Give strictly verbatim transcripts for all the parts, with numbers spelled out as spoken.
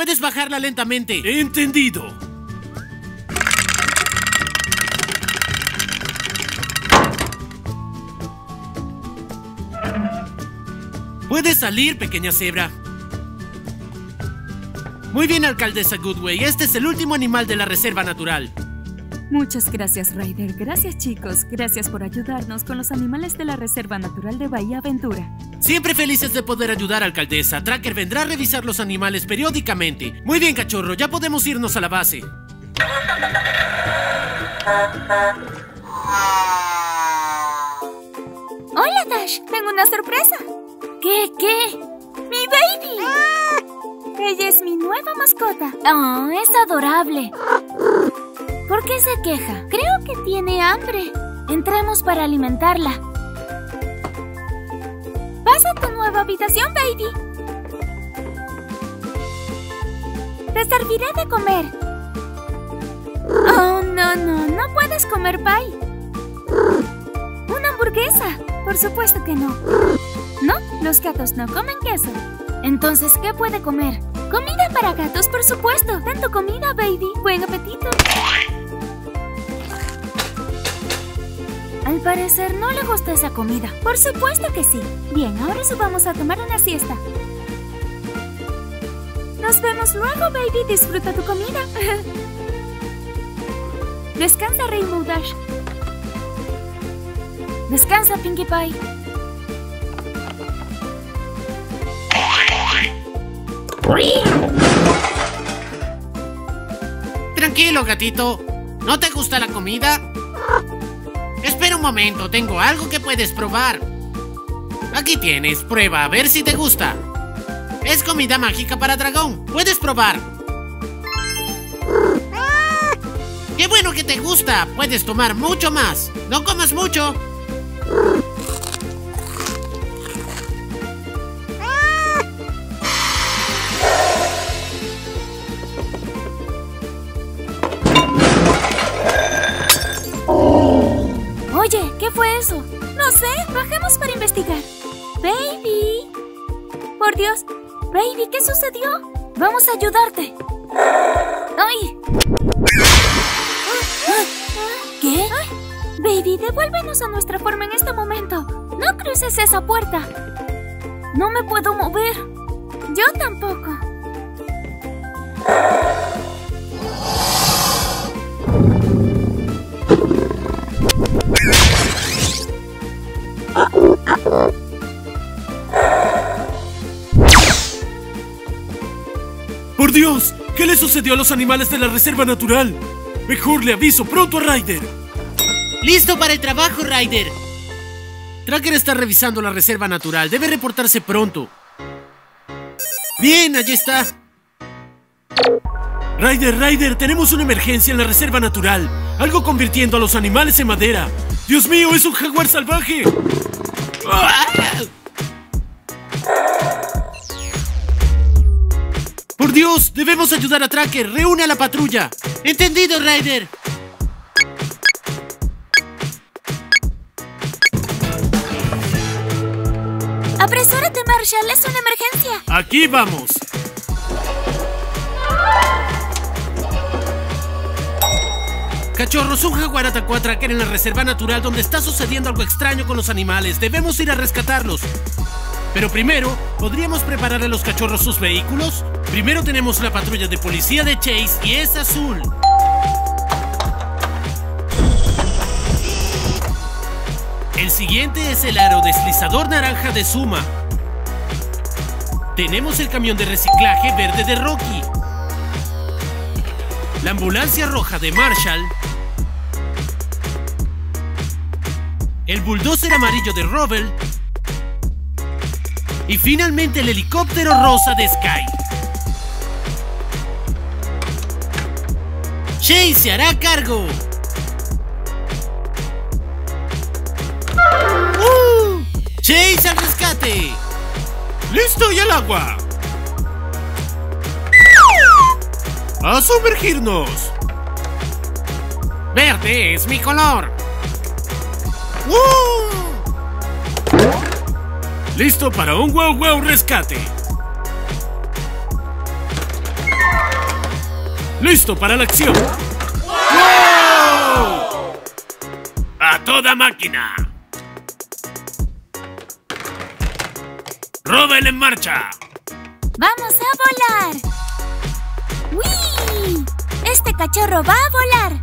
puedes bajarla lentamente. Entendido. Puedes salir, pequeña cebra. Muy bien, alcaldesa Goodway. Este es el último animal de la reserva natural. Muchas gracias, Ryder. Gracias, chicos. Gracias por ayudarnos con los animales de la Reserva Natural de Bahía Aventura. Siempre felices de poder ayudar, alcaldesa. Tracker vendrá a revisar los animales periódicamente. Muy bien, cachorro. Ya podemos irnos a la base. Hola, Dash. Tengo una sorpresa. ¿Qué? ¿Qué? ¡Mi baby! ¡Ah! Ella es mi nueva mascota. ¡Oh, es adorable! ¿Por qué se queja? Creo que tiene hambre. Entremos para alimentarla. Pasa a tu nueva habitación, baby. Te serviré de comer. Oh, no, no. No puedes comer pie. Una hamburguesa. Por supuesto que no. No, los gatos no comen queso. Entonces, ¿qué puede comer? Comida para gatos, por supuesto. Ten tu comida, baby. Buen apetito. Al parecer no le gusta esa comida. Por supuesto que sí. Bien, ahora subamos a tomar una siesta. Nos vemos luego, baby. Disfruta tu comida. Descansa, Rainbow Dash. Descansa, Pinkie Pie. Tranquilo, gatito. ¿No te gusta la comida? Espera un momento, tengo algo que puedes probar. Aquí tienes, prueba a ver si te gusta. Es comida mágica para dragón. Puedes probar. ¡Qué bueno que te gusta! Puedes tomar mucho más. No comas mucho. Oye, ¿qué fue eso? No sé, bajemos para investigar. Baby. Por Dios. Baby, ¿qué sucedió? Vamos a ayudarte. ¡Ay! ¿Qué? Ay, baby, devuélvenos a nuestra forma en este momento. No cruces esa puerta. No me puedo mover. Yo tampoco. ¡Por Dios! ¿Qué le sucedió a los animales de la reserva natural? Mejor le aviso pronto a Ryder. ¡Listo para el trabajo, Ryder! Tracker está revisando la reserva natural. Debe reportarse pronto. Bien, allí está. Ryder, Ryder, tenemos una emergencia en la reserva natural. Algo convirtiendo a los animales en madera. ¡Dios mío, es un jaguar salvaje! ¡Por Dios! ¡Debemos ayudar a Tracker! ¡Reúne a la patrulla! ¡Entendido, Ryder! ¡Apresúrate, Marshall! ¡Es una emergencia! ¡Aquí vamos! Cachorros, un jaguar atacó a Tracker en la reserva natural donde está sucediendo algo extraño con los animales. Debemos ir a rescatarlos. Pero primero, ¿podríamos preparar a los cachorros sus vehículos? Primero tenemos la patrulla de policía de Chase y es azul. El siguiente es el aro deslizador naranja de Suma. Tenemos el camión de reciclaje verde de Rocky. La ambulancia roja de Marshall. El bulldozer amarillo de Rubble. Y finalmente el helicóptero rosa de Sky. Chase se hará cargo. ¡Uh! ¡Chase al rescate! ¡Listo y al agua! ¡A sumergirnos! ¡Verde es mi color! ¡Uh! ¡Listo para un wow wow rescate! ¡Listo para la acción! ¡Wow! ¡A toda máquina! ¡Robel en marcha! ¡Vamos a volar! ¡Uy! ¡Este cachorro va a volar!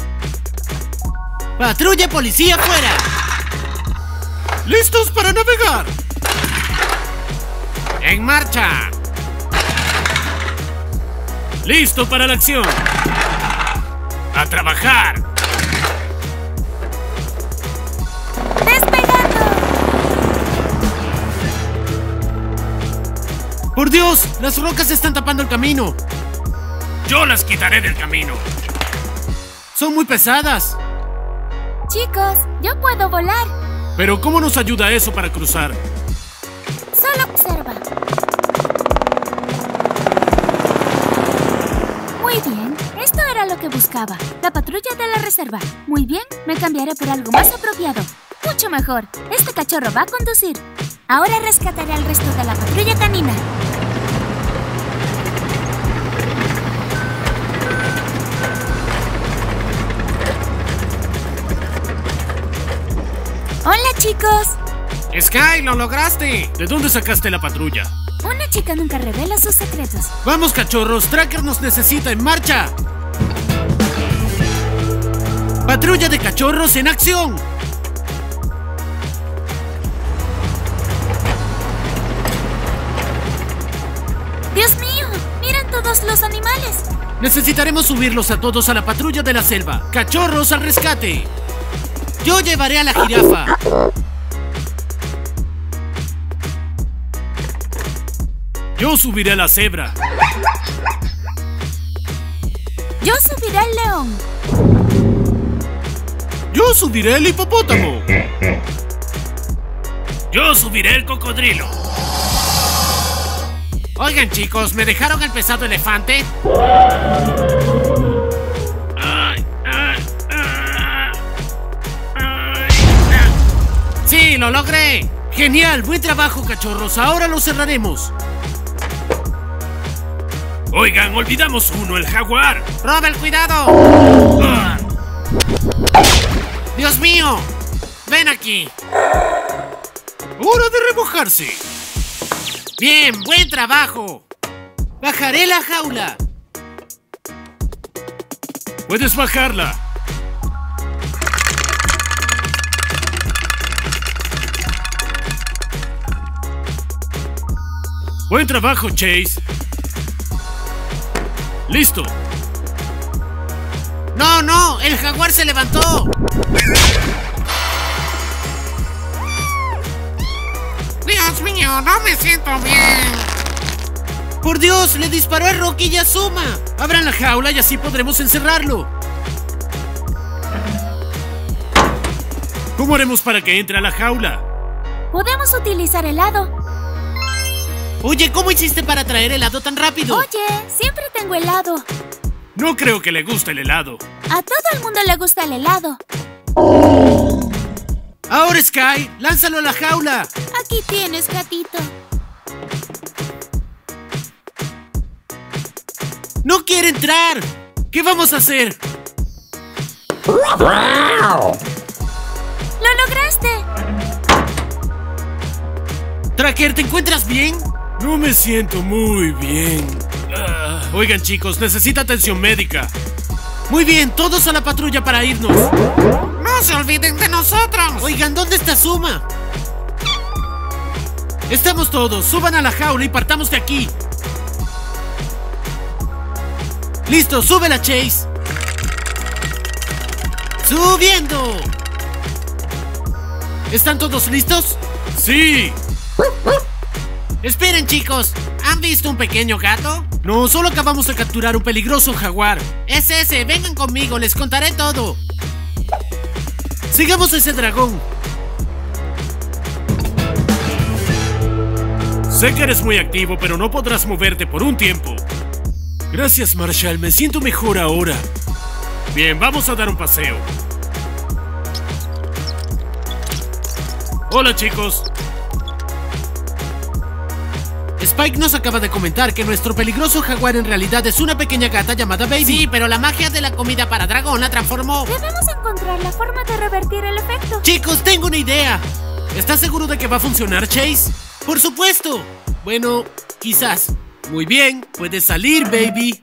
¡Patrulla policía fuera! ¡Listos para navegar! ¡En marcha! ¡Listo para la acción! ¡A trabajar! ¡Despegando! ¡Por Dios! ¡Las rocas están tapando el camino! ¡Yo las quitaré del camino! ¡Son muy pesadas! Chicos, yo puedo volar. ¿Pero cómo nos ayuda eso para cruzar? Solo observa. Muy bien, esto era lo que buscaba. La patrulla de la reserva. Muy bien, me cambiaré por algo más apropiado. Mucho mejor. Este cachorro va a conducir. Ahora rescataré al resto de la patrulla canina. Hola, chicos. ¡Sky, lo lograste! ¿De dónde sacaste la patrulla? Una chica nunca revela sus secretos. ¡Vamos, cachorros! ¡Tracker nos necesita! ¡En marcha! ¡Patrulla de cachorros en acción! ¡Dios mío! ¡Miren todos los animales! Necesitaremos subirlos a todos a la patrulla de la selva. ¡Cachorros al rescate! Yo llevaré a la jirafa. Yo subiré a la cebra. Yo subiré al león. Yo subiré el hipopótamo. Yo subiré el cocodrilo. Oigan, chicos, ¿me dejaron el pesado elefante? Ay, ay, ay, ay. ¡Sí, lo logré! ¡Genial! ¡Buen trabajo, cachorros! Ahora lo cerraremos. Oigan, olvidamos uno, el jaguar. ¡Robel, cuidado! Ah. ¡Dios mío! ¡Ven aquí! ¡Hora de remojarse! ¡Bien! ¡Buen trabajo! ¡Bajaré la jaula! Puedes bajarla. Buen trabajo, Chase. Listo. ¡No, no! ¡El jaguar se levantó! ¡Dios mío! ¡No me siento bien! ¡Por Dios! ¡Le disparó a Rocky y a Zuma! Abran la jaula y así podremos encerrarlo. ¿Cómo haremos para que entre a la jaula? Podemos utilizar helado. Oye, ¿cómo hiciste para traer helado tan rápido? Oye, siempre tengo helado. No creo que le guste el helado. A todo el mundo le gusta el helado. Ahora, Sky, lánzalo a la jaula. Aquí tienes, gatito. ¡No quiere entrar! ¿Qué vamos a hacer? ¡Lo lograste! Tracker, ¿te encuentras bien? No me siento muy bien. Ah, oigan, chicos, necesita atención médica. Muy bien, todos a la patrulla para irnos. ¡No se olviden de nosotros! Oigan, ¿dónde está Zuma? Estamos todos, suban a la jaula y partamos de aquí. Listo, súbela, Chase. ¡Subiendo! ¿Están todos listos? ¡Sí! Esperen, chicos. ¿Han visto un pequeño gato? No, solo acabamos de capturar un peligroso jaguar. Es ese, vengan conmigo, les contaré todo. Sigamos a ese dragón. Sé que eres muy activo, pero no podrás moverte por un tiempo. Gracias, Marshall. Me siento mejor ahora. Bien, vamos a dar un paseo. Hola, chicos. Spike nos acaba de comentar que nuestro peligroso jaguar en realidad es una pequeña gata llamada Baby. Sí, pero la magia de la comida para dragón la transformó. Debemos encontrar la forma de revertir el efecto. Chicos, tengo una idea. ¿Estás seguro de que va a funcionar, Chase? Por supuesto. Bueno, quizás. Muy bien, puedes salir, Baby.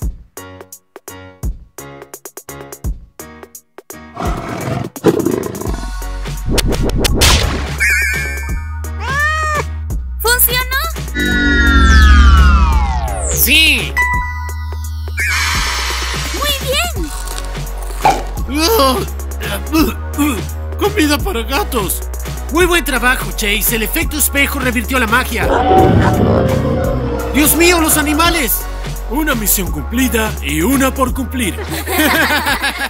¡Sí! ¡Muy bien! Uh, uh, uh, ¡Comida para gatos! Muy buen trabajo, Chase. El efecto espejo revirtió la magia. ¡Dios mío, los animales! Una misión cumplida y una por cumplir.